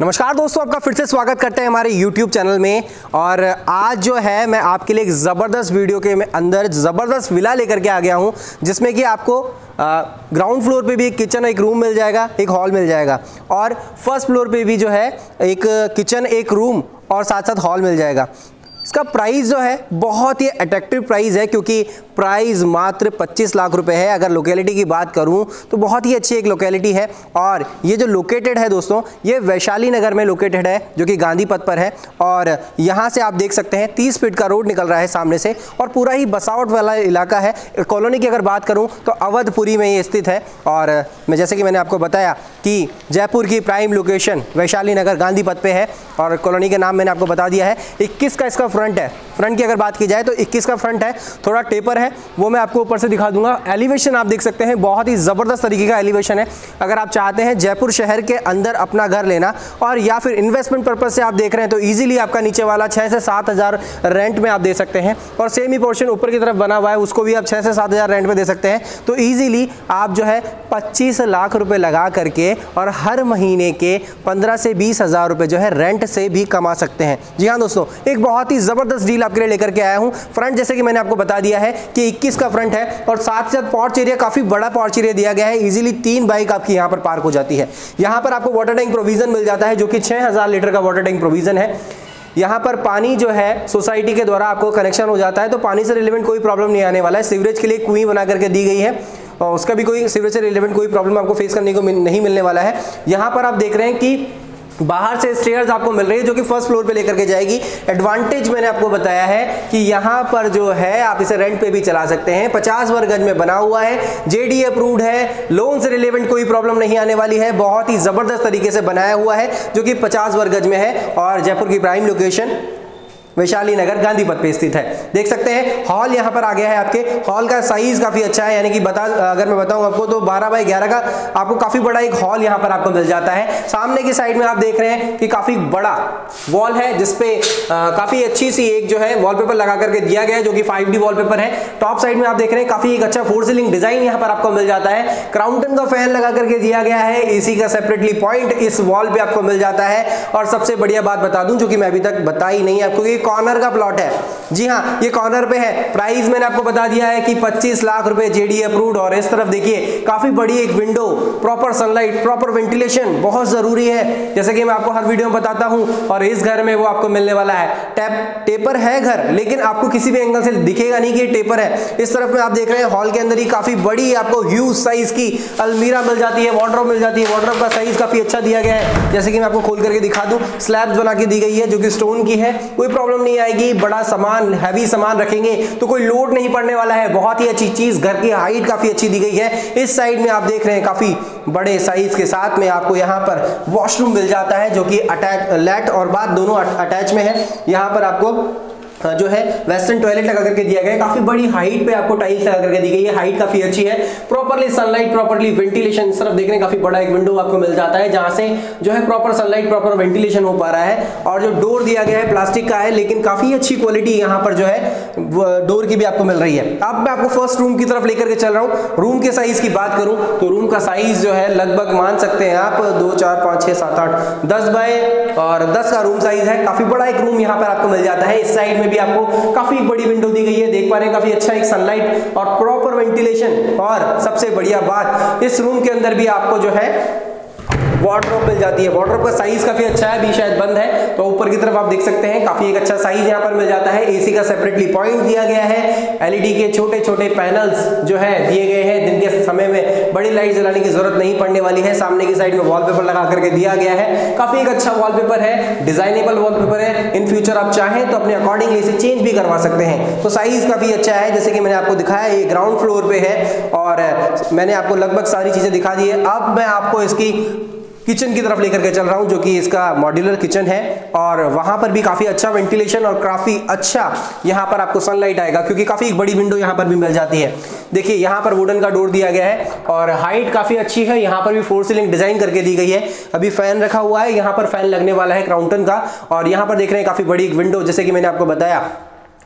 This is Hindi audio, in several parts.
नमस्कार दोस्तों, आपका फिर से स्वागत करते हैं हमारे YouTube चैनल में। और आज जो है मैं आपके लिए एक ज़बरदस्त वीडियो के अंदर ज़बरदस्त विला लेकर के आ गया हूं, जिसमें कि आपको ग्राउंड फ्लोर पे भी एक किचन, एक रूम मिल जाएगा, एक हॉल मिल जाएगा, और फर्स्ट फ्लोर पे भी जो है एक किचन, एक रूम और साथ साथ हॉल मिल जाएगा। इसका प्राइस जो है बहुत ही अट्रैक्टिव प्राइस है, क्योंकि प्राइस मात्र 25 लाख रुपए है। अगर लोकेलिटी की बात करूं तो बहुत ही अच्छी एक लोकेलिटी है, और ये जो लोकेटेड है दोस्तों, ये वैशाली नगर में लोकेटेड है, जो कि गांधी पथ पर है। और यहाँ से आप देख सकते हैं 30 फीट का रोड निकल रहा है सामने से, और पूरा ही बसावट वाला इलाका है। कॉलोनी की अगर बात करूँ तो अवधपुरी में ये स्थित है। और मैं जैसे कि मैंने आपको बताया कि जयपुर की प्राइम लोकेशन वैशाली नगर गांधी पथ पे है, और कॉलोनी का नाम मैंने आपको बता दिया है। 21 का इसका फ्रंट है। फ्रंट की अगर बात की जाए तो 21 का फ्रंट है, थोड़ा टेपर है, वो मैं आपको ऊपर से दिखा दूंगा। एलिवेशन आप देख सकते हैं, बहुत ही ज़बरदस्त तरीके का एलिवेशन है। अगर आप चाहते हैं जयपुर शहर के अंदर अपना घर लेना, और या फिर इन्वेस्टमेंट पर्पज से आप देख रहे हैं, तो इजीली आपका नीचे वाला 6 से 7 हज़ार रेंट में आप दे सकते हैं। और सेम ही पोर्शन ऊपर की तरफ बना हुआ है, उसको भी आप 6 से 7 हज़ार रेंट में दे सकते हैं। तो ईजिली आप जो है 25 लाख रुपए लगा करके और हर महीने के 15 से 20 हज़ार रुपए जो है रेंट से भी कमा सकते हैं। जी हाँ दोस्तों, एक बहुत ही ज़बरदस्त डील आपके लिए लेकर के आया हूं। फ्रंट जैसे कि मैंने आपको बता दिया है कि 21 का फ्रंट है, और साथ साथ पॉर्च एरिया, काफी बड़ा पॉर्च एरिया दिया गया है। इजीली 3 बाइक आपकी यहां पर पार्क हो जाती है। यहां पर आपको वाटर टैंक प्रोविजन मिल जाता है, जो कि 6000 लीटर का वाटर टैंक प्रोविजन है। यहाँ पर पानी जो है सोसाइटी के द्वारा आपको कनेक्शन हो जाता है, तो पानी से रिलेवेंट कोई प्रॉब्लम नहीं आने वाला है। सीवरेज के लिए कुएं बना करके दी गई है, और उसका भी कोई सीवरेज से रिलेवेंट कोई प्रॉब्लम आपको फेस करने को नहीं मिलने वाला है। यहाँ पर आप देख रहे हैं कि बाहर से स्टेयर्स आपको मिल रही है, जो कि फर्स्ट फ्लोर पे लेकर के जाएगी। एडवांटेज मैंने आपको बताया है कि यहाँ पर जो है आप इसे रेंट पे भी चला सकते हैं। 50 वर्ग गज में बना हुआ है, जेडी अप्रूव्ड है, लोन से रिलेवेंट कोई प्रॉब्लम नहीं आने वाली है। बहुत ही जबरदस्त तरीके से बनाया हुआ है, जो कि 50 वर्ग गज में है, और जयपुर की प्राइम लोकेशन वैशाली नगर गांधी पथ पे स्थित है। देख सकते हैं हॉल यहाँ पर आ गया है। आपके हॉल का साइज काफी अच्छा है, यानी कि अगर मैं बताऊं आपको तो 12 बाई 11 का आपको काफी बड़ा एक हॉल यहाँ पर आपको मिल जाता है। सामने की साइड में आप देख रहे हैं कि काफी बड़ा वॉल है, जिसपे काफी अच्छी सी एक जो है वॉलपेपर लगा करके दिया गया है, जो कि 5D वॉलपेपर है। टॉप साइड में आप देख रहे हैं काफी एक अच्छा 4 सीलिंग डिजाइन यहाँ पर आपको मिल जाता है। क्राउंटन का फैन लगा करके दिया गया है। एसी का सेपरेटली पॉइंट इस वॉल पे आपको मिल जाता है। और सबसे बढ़िया बात बता दूं, जो कि मैं अभी तक बताई नहीं आपको, कॉर्नर का प्लॉट है। जी हाँ, ये कॉर्नर पे है। प्राइस मैंने आपको बता दिया है कि 25 लाख रुपए जेडी अप्रूव्ड। और इस तरफ देखिए काफी बड़ी एक window, proper sunlight, proper ventilation बहुत जरूरी है, जैसे कि मैं आपको हर वीडियो में बताता हूं। और इस घर में वो आपको मिलने वाला है। टेपर है घर, लेकिन आपको किसी भी एंगल से दिखेगा नहीं कि ये टेपर है। इस तरफ में आप देख रहे हैं हॉल के अंदर ही काफी बड़ी आपको ह्यूज साइज की अलमीरा मिल जाती है, वार्डरोब मिल जाती है। वार्डरोब का साइज काफी अच्छा दिया गया है, जैसे कि मैं आपको खोल करके दिखा दूं। स्लैब्स बना के दी गई है, जो कि स्टोन की है, कोई प्रॉब्लम नहीं आएगी। बड़ा सामान, हैवी सामान रखेंगे तो कोई लोड नहीं पड़ने वाला है। बहुत ही अच्छी चीज, घर की हाइट काफी अच्छी दी गई है। इस साइड में आप देख रहे हैं काफी बड़े साइज के साथ में आपको यहाँ पर वॉशरूम मिल जाता है, जो कि अटैच, लैट और बाथ दोनों अटैच में है। यहाँ पर आपको जो है वेस्टर्न टॉयलेट लगा करके दिया गया है। काफी बड़ी हाइट पे आपको टाइल्स लगा करके दी गई है, हाइट काफी अच्छी है। Properly sunlight, properly ventilation. इस तरफ देख रहे हैं काफी बड़ा एक विंडो आपको मिल जाता है, जहां से जो है प्रॉपर सनलाइट, प्रॉपर वेंटिलेशन हो पा रहा है। और जो डोर दिया गया है प्लास्टिक का है, लेकिन काफी अच्छी क्वालिटी यहाँ पर जो है डोर की भी आपको मिल रही है। अब मैं आपको फर्स्ट रूम की तरफ लेकर के चल रहा हूँ। रूम के साइज की बात करूं तो रूम का साइज जो है लगभग मान सकते हैं आप 2 4 5 6 7 8 10 बाय और 10 का रूम साइज है। काफी बड़ा एक रूम यहाँ पर आपको मिल जाता है। इस साइड में भी आपको काफी बड़ी विंडो दी गई है, देख पा रहे हैं, काफी अच्छा एक सनलाइट और प्रॉपर वेंटिलेशन। और सबसे बढ़िया बात, इस रूम के अंदर भी आपको जो है वार्डरोब मिल जाती है। वार्डरोब का साइज काफी अच्छा है, अभी शायद बंद है, तो ऊपर की तरफ आप देख सकते हैं काफी एक अच्छा साइज यहाँ पर मिल जाता है। एसी का सेपरेटली पॉइंट दिया गया है। एलईडी के छोटे छोटे पैनल्स जो है दिए गए हैं। दिन के समय में बड़ी लाइट जलाने की जरूरत नहीं पड़ने वाली है। सामने की साइड में वॉलपेपर लगा करके दिया गया है, काफी एक अच्छा वॉलपेपर है, डिजाइनेबल वॉलपेपर है। इन फ्यूचर आप चाहें तो अपने अकॉर्डिंगली इसे चेंज भी करवा सकते हैं। तो साइज काफी अच्छा है, जैसे कि मैंने आपको दिखाया, ये ग्राउंड फ्लोर पे है, और मैंने आपको लगभग सारी चीजें दिखा दी है। अब मैं आपको इसकी किचन की तरफ लेकर के चल रहा हूं, जो कि इसका मॉड्यूलर किचन है। और वहां पर भी काफी अच्छा वेंटिलेशन और काफी अच्छा यहां पर आपको सनलाइट आएगा, क्योंकि काफी एक बड़ी विंडो यहां पर भी मिल जाती है। देखिए यहां पर वुडन का डोर दिया गया है, और हाइट काफी अच्छी है। यहां पर भी 4 सीलिंग डिजाइन करके दी गई है। अभी फैन रखा हुआ है, यहां पर फैन लगने वाला है क्राउंटन का। और यहां पर देख रहे हैं काफी बड़ी एक विंडो, जैसे कि मैंने आपको बताया।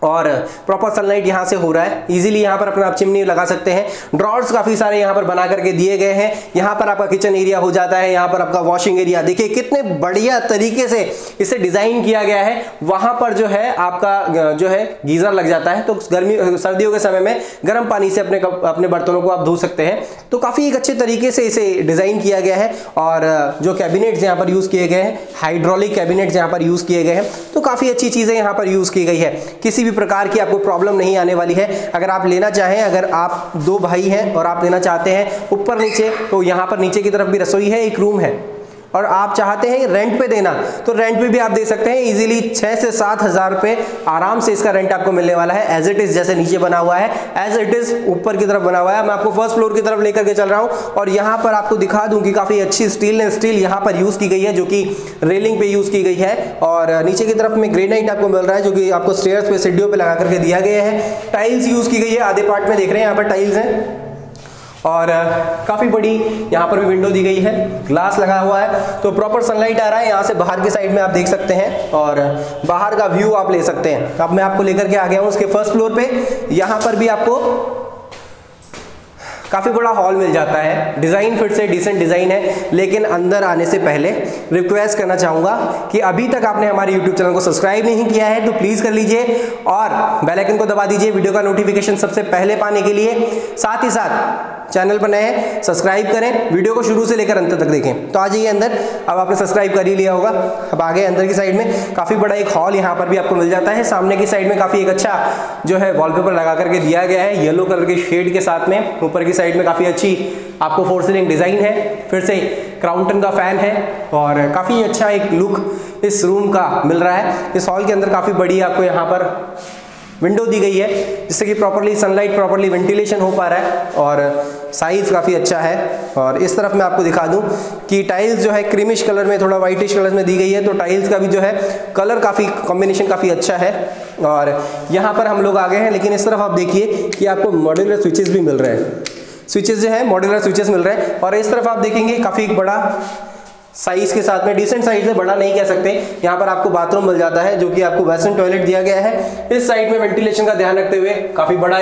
और प्रॉपर सनलाइट यहाँ से हो रहा है। इजीली यहाँ पर अपना आप चिमनी लगा सकते हैं। ड्रॉर्स काफ़ी सारे यहाँ पर बना करके दिए गए हैं। यहाँ पर आपका किचन एरिया हो जाता है, यहाँ पर आपका वॉशिंग एरिया। देखिए कितने बढ़िया तरीके से इसे डिज़ाइन किया गया है। वहाँ पर जो है आपका जो है गीज़र लग जाता है, तो गर्मी सर्दियों के समय में गर्म पानी से अपने बर्तनों को आप धो सकते हैं। तो काफ़ी एक अच्छे तरीके से इसे डिज़ाइन किया गया है। और जो कैबिनेट्स यहाँ पर यूज़ किए गए हैं, हाइड्रोलिक कैबिनेट्स यहाँ पर यूज़ किए गए हैं, तो काफ़ी अच्छी चीज़ें यहाँ पर यूज़ की गई है। किसी प्रकार की आपको प्रॉब्लम नहीं आने वाली है। अगर आप लेना चाहें, अगर आप 2 भाई हैं और आप लेना चाहते हैं ऊपर नीचे, तो यहाँ पर नीचे की तरफ भी रसोई है, एक रूम है, और आप चाहते हैं रेंट पे देना तो रेंट पे भी आप दे सकते हैं। इजीली 6 से 7 हज़ार रुपये आराम से इसका रेंट आपको मिलने वाला है। एज इट इज़ जैसे नीचे बना हुआ है, एज इट इज़ ऊपर की तरफ बना हुआ है। मैं आपको फर्स्ट फ्लोर की तरफ लेकर के चल रहा हूँ और यहाँ पर आपको दिखा दूँ कि काफ़ी अच्छी स्टील यहाँ पर यूज़ की गई है, जो कि रेलिंग पे यूज़ की गई है। और नीचे की तरफ में ग्रेनाइट आपको मिल रहा है, जो कि आपको स्टेयर्स पे सीढ़ियों पे लगा करके दिया गया है। टाइल्स यूज़ की गई है, आधे पार्ट में देख रहे हैं यहाँ पर टाइल्स हैं। और काफ़ी बड़ी यहाँ पर भी विंडो दी गई है, ग्लास लगा हुआ है, तो प्रॉपर सनलाइट आ रहा है। यहाँ से बाहर की साइड में आप देख सकते हैं और बाहर का व्यू आप ले सकते हैं। अब मैं आपको लेकर के आ गया हूँ उसके फर्स्ट फ्लोर पे। यहाँ पर भी आपको काफ़ी बड़ा हॉल मिल जाता है। डिज़ाइन फिर से डिसेंट डिज़ाइन है, लेकिन अंदर आने से पहले रिक्वेस्ट करना चाहूँगा कि अभी तक आपने हमारे YouTube चैनल को सब्सक्राइब नहीं किया है तो प्लीज़ कर लीजिए और बेल आइकन को दबा दीजिए वीडियो का नोटिफिकेशन सबसे पहले पाने के लिए। साथ ही साथ चैनल पर नए हैं सब्सक्राइब करें, वीडियो को शुरू से लेकर अंत तक देखें। तो आ जाइए अंदर। अब आपने सब्सक्राइब कर ही लिया होगा। अब आगे अंदर की साइड में काफ़ी बड़ा एक हॉल यहाँ पर भी आपको मिल जाता है। सामने की साइड में काफ़ी एक अच्छा जो है वॉलपेपर लगा करके दिया गया है, येलो कलर के शेड के साथ में। ऊपर की साइड में काफ़ी अच्छी आपको फोर सीलिंग डिज़ाइन है, फिर से क्राउंटन का फैन है और काफ़ी अच्छा एक लुक इस रूम का मिल रहा है। इस हॉल के अंदर काफ़ी बड़ी आपको यहाँ पर विंडो दी गई है, जिससे कि प्रॉपर्ली सनलाइट प्रॉपर्ली वेंटिलेशन हो पा रहा है और साइज़ काफ़ी अच्छा है। और इस तरफ मैं आपको दिखा दूं कि टाइल्स जो है क्रीमिश कलर में, थोड़ा वाइटिश कलर में दी गई है, तो टाइल्स का भी जो है कलर काफ़ी कॉम्बिनेशन काफ़ी अच्छा है। और यहाँ पर हम लोग आ गए हैं, लेकिन इस तरफ आप देखिए कि आपको मॉड्यूलर स्विचेस भी मिल रहे हैं। स्विचेस जो है मॉड्यूलर स्विचेस मिल रहे हैं। और इस तरफ आप देखेंगे काफ़ी बड़ा साइज के साथ में, डिसेंट साइज है, बड़ा नहीं कह सकते। यहाँ पर आपको बाथरूम मिल जाता है, जो कि आपको वेस्टर्न टॉयलेट दिया गया है। इस साइड में वेंटिलेशन का ध्यान रखते हुए काफ़ी बड़ा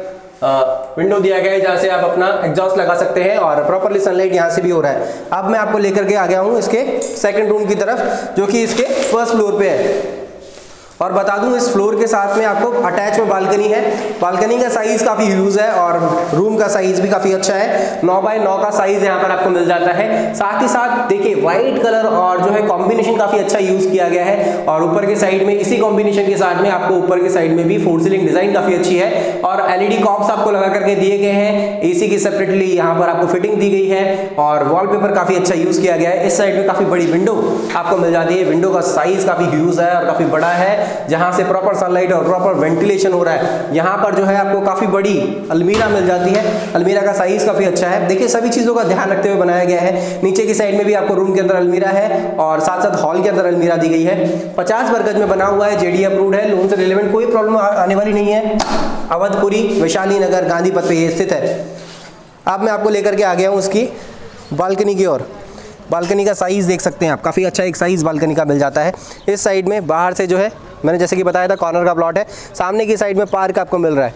एक विंडो दिया गया है, जहाँ से आप अपना एग्जॉस्ट लगा सकते हैं और प्रॉपर्ली सनलाइट यहाँ से भी हो रहा है। अब मैं आपको लेकर के आ गया हूँ इसके सेकंड रूम की तरफ, जो कि इसके फर्स्ट फ्लोर पे है। और बता दूं इस फ्लोर के साथ में आपको अटैच में बालकनी है। बालकनी का साइज काफ़ी ह्यूज है और रूम का साइज भी काफ़ी अच्छा है। 9 बाय 9 का साइज यहाँ पर आपको मिल जाता है। साथ ही साथ देखिए व्हाइट कलर और जो है कॉम्बिनेशन काफ़ी अच्छा यूज़ किया गया है। और ऊपर के साइड में इसी कॉम्बिनेशन के साथ में आपको ऊपर के साइड में भी फोर सीलिंग डिज़ाइन काफ़ी अच्छी है और LED कॉप्स आपको लगा करके दिए गए हैं। AC की सेपरेटली यहाँ पर आपको फिटिंग दी गई है और वॉलपेपर काफ़ी अच्छा यूज़ किया गया है। इस साइड में काफ़ी बड़ी विंडो आपको मिल जाती है। विंडो का साइज काफ़ी ह्यूज है और काफ़ी बड़ा है, जहां से प्रॉपर सनलाइट और प्रॉपर वेंटिलेशन हो रहा है। यहां पर जो है आपको काफी बड़ी अलमीरा मिल जाती है। अलमीरा का साइज काफी अच्छा है। देखिए सभी चीजों का ध्यान रखते हुए बनाया गया है। नीचे की साइड में भी आपको रूम के अंदर अलमीरा है और साथ साथ हॉल के अंदर अलमीरा दी गई है। 50 वर्ग गज में बना हुआ है, JD अप्रूव्ड है, लोन से रिलेवेंट कोई प्रॉब्लम आने वाली नहीं है। अवधपुरी, वैशाली नगर, गांधी पथ पे ये स्थित है। अब मैं आपको लेकर के आ गया हूँ उसकी बालकनी की ओर। बालकनी का साइज़ देख सकते हैं आप, काफ़ी अच्छा एक साइज़ बालकनी का मिल जाता है। इस साइड में बाहर से जो है मैंने जैसे कि बताया था कॉर्नर का प्लॉट है। सामने की साइड में पार्क आपको मिल रहा है।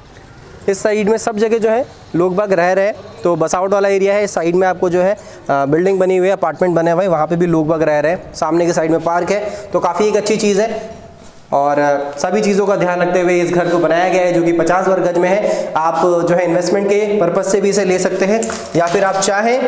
इस साइड में सब जगह जो है लोग बाग रह रहे हैं, तो बसावट वाला एरिया है। इस साइड में आपको जो है बिल्डिंग बनी हुई है, अपार्टमेंट बने हुए हैं, वहाँ पे भी लोग बाग रह रहे हैं। सामने की साइड में पार्क है, तो काफ़ी एक अच्छी चीज़ है। और सभी चीज़ों का ध्यान रखते हुए इस घर को बनाया गया है, जो कि 50 वर्ग गज में है। आप जो है इन्वेस्टमेंट के पर्पज़ से भी इसे ले सकते हैं, या फिर आप चाहें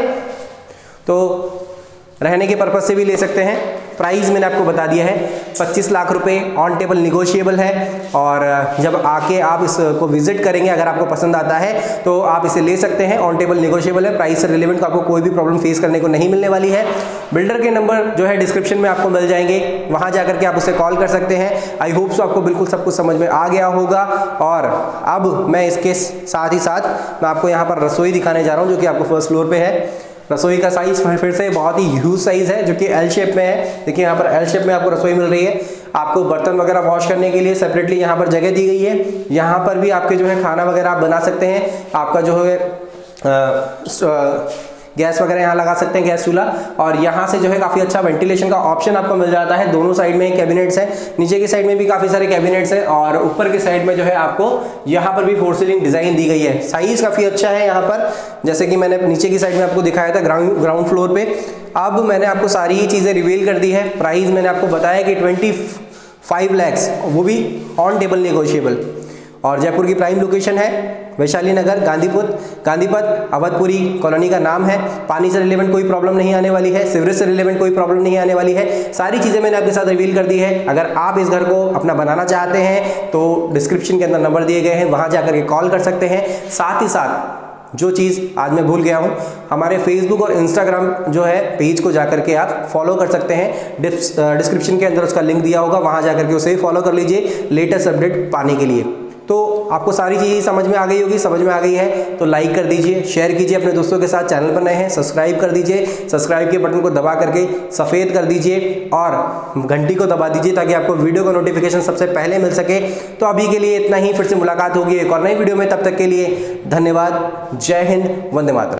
तो रहने के पर्पज़ से भी ले सकते हैं। प्राइस मैंने आपको बता दिया है, 25 लाख रुपए, ऑन टेबल निगोशिएबल है। और जब आके आप इसको विजिट करेंगे, अगर आपको पसंद आता है तो आप इसे ले सकते हैं। ऑन टेबल निगोशिएबल है, प्राइस से रिलेवेंट आपको कोई भी प्रॉब्लम फेस करने को नहीं मिलने वाली है। बिल्डर के नंबर जो है डिस्क्रिप्शन में आपको मिल जाएंगे, वहाँ जा करके आप उसे कॉल कर सकते हैं। आई होप सो आपको बिल्कुल सब कुछ समझ में आ गया होगा। और अब मैं इसके साथ ही साथ मैं आपको यहाँ पर रसोई दिखाने जा रहा हूँ, जो कि आपको फर्स्ट फ्लोर पर है। रसोई का साइज फिर से बहुत ही ह्यूज साइज है, जो कि L शेप में है। देखिए यहाँ पर L शेप में आपको रसोई मिल रही है। आपको बर्तन वगैरह वॉश करने के लिए सेपरेटली यहाँ पर जगह दी गई है। यहाँ पर भी आपके जो है खाना वगैरह आप बना सकते हैं। आपका जो है गैस वगैरह यहाँ लगा सकते हैं, गैस चूल्हा। और यहाँ से जो है काफ़ी अच्छा वेंटिलेशन का ऑप्शन आपको मिल जाता है। दोनों साइड में कैबिनेट्स हैं, नीचे की साइड में भी काफ़ी सारे कैबिनेट्स हैं और ऊपर की साइड में जो है आपको यहाँ पर भी फोर सीलिंग डिज़ाइन दी गई है। साइज़ काफ़ी अच्छा है यहाँ पर, जैसे कि मैंने नीचे की साइड में आपको दिखाया था ग्राउंड फ्लोर पे। अब मैंने आपको सारी ही चीज़ें रिवील कर दी है। प्राइस मैंने आपको बताया कि 25 लाख, वो भी ऑन टेबल नेगोशिएबल। और जयपुर की प्राइम लोकेशन है वैशाली नगर, गांधीपथ अवधपुरी कॉलोनी का नाम है। पानी से रिलेवेंट कोई प्रॉब्लम नहीं आने वाली है, सीवरेज से रिलेवेंट कोई प्रॉब्लम नहीं आने वाली है। सारी चीज़ें मैंने आपके साथ रिवील कर दी है। अगर आप इस घर को अपना बनाना चाहते हैं तो डिस्क्रिप्शन के अंदर नंबर दिए गए हैं, वहाँ जाकर के कॉल कर सकते हैं। साथ ही साथ जो चीज़ आज मैं भूल गया हूँ, हमारे फेसबुक और इंस्टाग्राम जो है पेज को जाकर के आप फॉलो कर सकते हैं। डिस्क्रिप्शन के अंदर उसका लिंक दिया होगा, वहाँ जाकर के उसे फॉलो कर लीजिए लेटेस्ट अपडेट पाने के लिए। तो आपको सारी चीज़ें समझ में आ गई होगी, समझ में आ गई है तो लाइक कर दीजिए, शेयर कीजिए अपने दोस्तों के साथ। चैनल पर नए हैं सब्सक्राइब कर दीजिए, सब्सक्राइब के बटन को दबा करके सफ़ेद कर दीजिए और घंटी को दबा दीजिए ताकि आपको वीडियो का नोटिफिकेशन सबसे पहले मिल सके। तो अभी के लिए इतना ही, फिर से मुलाकात होगी एक और नई वीडियो में। तब तक के लिए धन्यवाद। जय हिंद, वंदे मातरम।